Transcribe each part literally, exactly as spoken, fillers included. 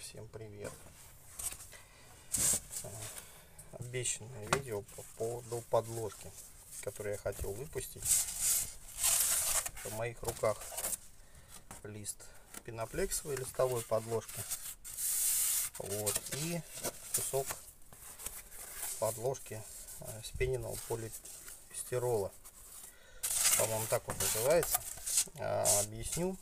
Всем привет! Обещанное видео по поводу подложки, которое я хотел выпустить. В моих руках лист пеноплексовой листовой подложки, вот, и кусок подложки спененного полистирола, по-моему, так вот называется. Объясню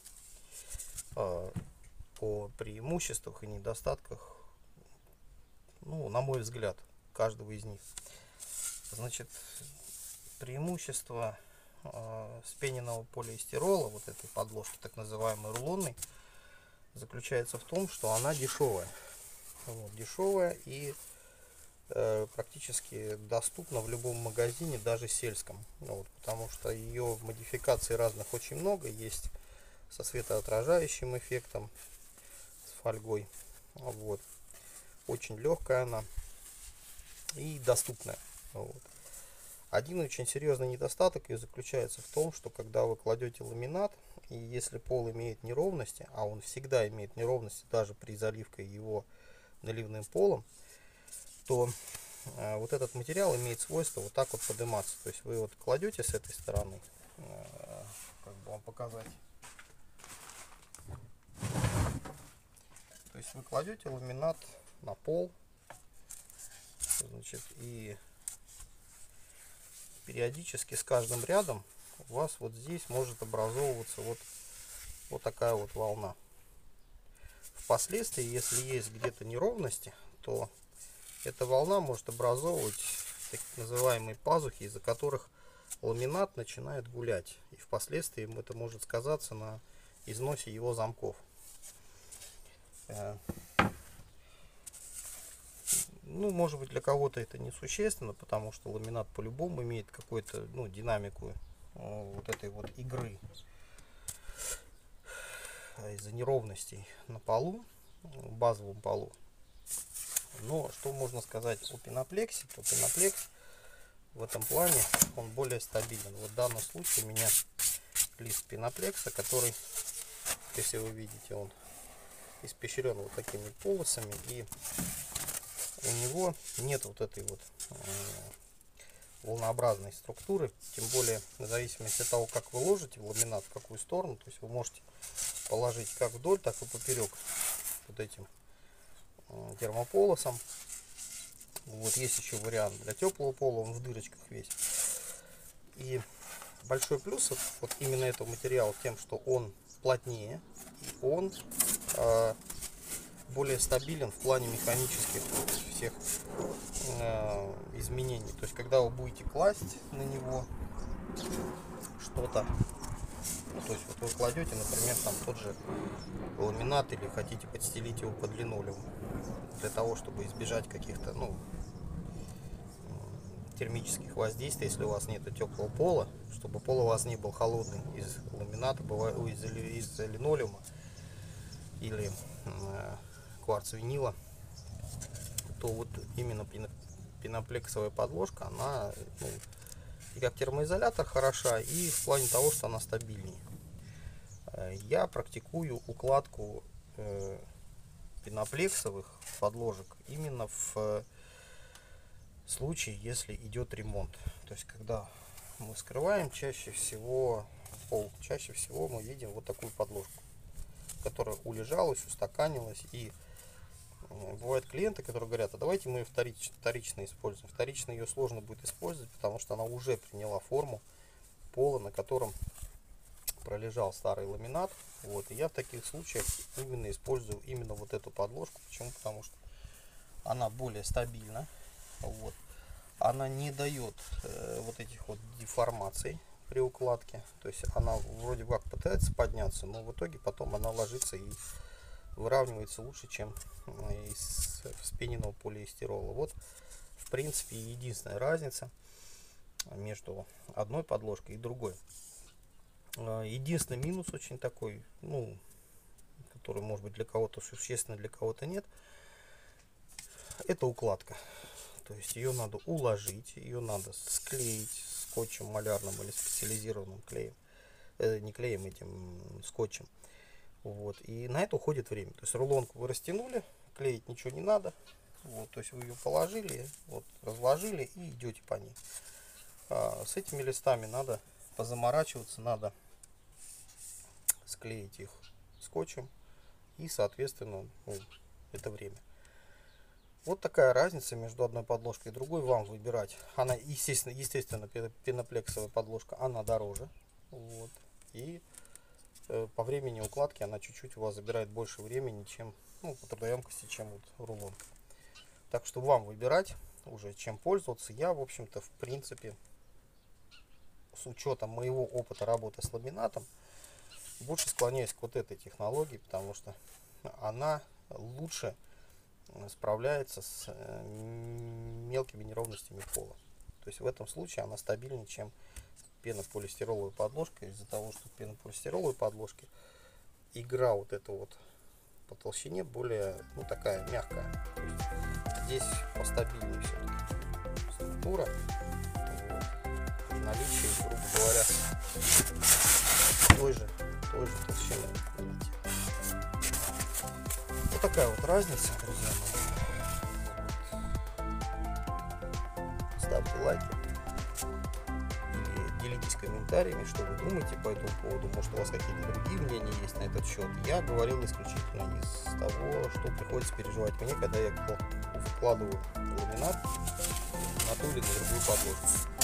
о преимуществах и недостатках, ну, на мой взгляд, каждого из них. Значит, преимущество э, спененного полиэстерола, вот этой подложки, так называемой рулонной, заключается в том, что она дешевая. Вот, дешевая и э, практически доступна в любом магазине, даже сельском. Вот, потому что ее модификаций разных очень много. Есть со светоотражающим эффектом, с фольгой. Вот. Очень легкая она и доступная. Вот. Один очень серьезный недостаток и заключается в том, что когда вы кладете ламинат, и если пол имеет неровности, а он всегда имеет неровности даже при заливке его наливным полом, то э, вот этот материал имеет свойство вот так вот подниматься. То есть вы вот кладете с этой стороны, э, как бы вам показать. То есть вы кладете ламинат на пол, значит, и периодически с каждым рядом у вас вот здесь может образовываться вот, вот такая вот волна. Впоследствии, если есть где-то неровности, то эта волна может образовывать так называемые пазухи, из-за которых ламинат начинает гулять. И впоследствии это может сказаться на износе его замков. Ну, может быть, для кого-то это несущественно, потому что ламинат по-любому имеет какую-то, ну, динамику вот этой вот игры из-за неровностей на полу, базовом полу. Но что можно сказать о пеноплексе, то пеноплекс в этом плане он более стабилен. Вот в данном случае у меня лист пеноплекса, который, если вы видите, он испещрен вот такими полосами, и у него нет вот этой вот э, волнообразной структуры. Тем более, в зависимости от того, как вы ложите в ламинат, в какую сторону, то есть вы можете положить как вдоль, так и поперек вот этим э, термополосом. Вот есть еще вариант для теплого пола, он в дырочках весь. И большой плюс вот именно этого материала тем, что он плотнее и он э, более стабилен в плане механических всех э, изменений. То есть, когда вы будете класть на него что-то, ну, то есть, вот вы кладете, например, там тот же ламинат или хотите подстелить его под линолеум, для того, чтобы избежать каких-то, ну, термических воздействий, если у вас нет теплого пола, чтобы пол у вас не был холодный из ламината, из, из линолеума или э, кварц-винила, то вот именно пеноплексовая подложка, она, ну, и как термоизолятор хороша, и в плане того, что она стабильнее. Я практикую укладку э, пеноплексовых подложек именно в случае, если идет ремонт. То есть, когда мы скрываем чаще всего пол, чаще всего мы видим вот такую подложку, которая улежалась, устаканилась. И бывают клиенты, которые говорят: а давайте мы вторично, вторично используем. Вторично ее сложно будет использовать, потому что она уже приняла форму пола, на котором пролежал старый ламинат. Вот. И я в таких случаях именно использую именно вот эту подложку. Почему? Потому что она более стабильна. Вот. Она не дает э, вот этих вот деформаций при укладке. То есть она вроде как пытается подняться, но в итоге потом она ложится и выравнивается лучше, чем из вспененного полиэстерола. Вот, в принципе, единственная разница между одной подложкой и другой. Единственный минус очень такой, ну, который может быть для кого-то существенный, для кого-то нет, это укладка. То есть ее надо уложить, ее надо склеить скотчем малярным или специализированным клеем, э, не клеем, этим скотчем. Вот. И на это уходит время. То есть рулонку вы растянули, клеить ничего не надо. Вот, то есть вы ее положили, вот, разложили и идете по ней. А с этими листами надо позаморачиваться, надо склеить их скотчем и, соответственно, ну, это время. Вот такая разница между одной подложкой и другой. Вам выбирать. Она, естественно, естественно, пеноплексовая подложка, она дороже. Вот. И э, по времени укладки она чуть-чуть у вас забирает больше времени, чем, ну, по трудоемкости, чем вот рулонка. Так что вам выбирать уже, чем пользоваться. Я, в общем-то, в принципе, с учетом моего опыта работы с ламинатом, больше склоняюсь к вот этой технологии, потому что она лучше справляется с мелкими неровностями пола. То есть в этом случае она стабильнее, чем пенополистироловая подложка, из-за того, что в пенополистироловой подложке игра вот эта вот по толщине более, ну, такая мягкая. То есть здесь постабильнее все-таки структура. Вот. Наличие, грубо говоря, той же, той же толщины. Вот такая вот разница, друзья мои. Ставьте лайки или делитесь комментариями, что вы думаете по этому поводу. Может, у вас какие-то другие мнения есть на этот счет. Я говорил исключительно из того, что приходится переживать мне, когда я выкладываю ламинат на ту или на другую подложку.